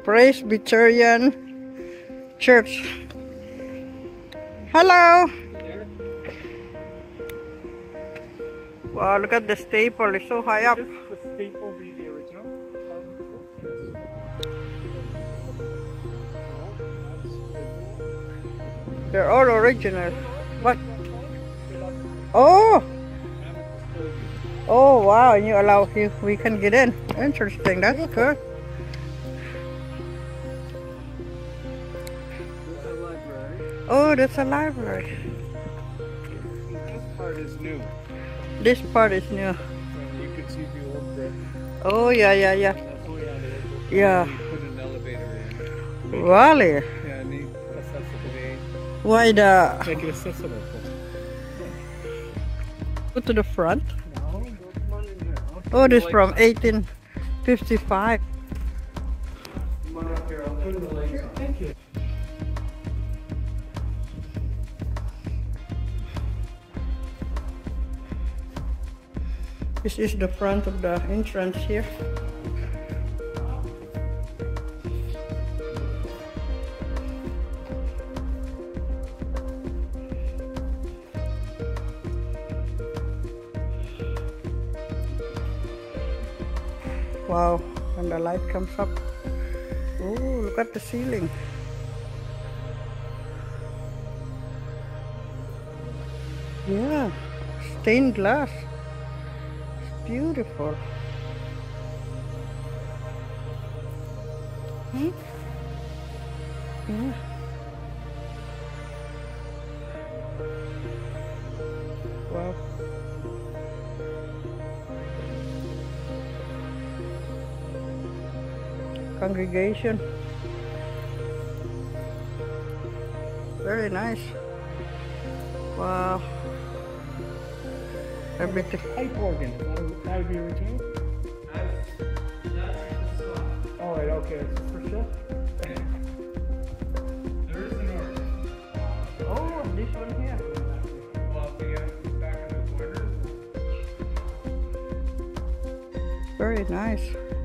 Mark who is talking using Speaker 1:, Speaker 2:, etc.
Speaker 1: Presbyterian Church. Hello. Wow, look at the staple. It's so high up.
Speaker 2: The staple be the original?
Speaker 1: They're all original. What? Oh! Oh wow, and you allow we can get in. Interesting, that's good. Oh, that's a library.
Speaker 2: This part is new.
Speaker 1: This part is new.
Speaker 2: And you can see the old brick.
Speaker 1: Oh yeah.
Speaker 2: That's way out of it.
Speaker 1: Yeah.
Speaker 2: We put an elevator in.
Speaker 1: Really?
Speaker 2: Yeah, and the accessibility.
Speaker 1: Why the...
Speaker 2: Make it accessible.
Speaker 1: Go to the front.
Speaker 2: No, come on in here.
Speaker 1: Oh, this from 1855.
Speaker 2: Come on up here. I'll put in the lights on. Thank you.
Speaker 1: This is the front of the entrance here. Wow, when the light comes up. Oh, look at the ceiling. Yeah, stained glass. Beautiful. Yeah. Wow. Congregation. Very nice. Wow. Everything.
Speaker 2: Pipe organ. That would be original? Oh, right, okay. It's for sure. There is an organ.
Speaker 1: Oh, this one here.
Speaker 2: Well, the back of the corner.
Speaker 1: Very nice.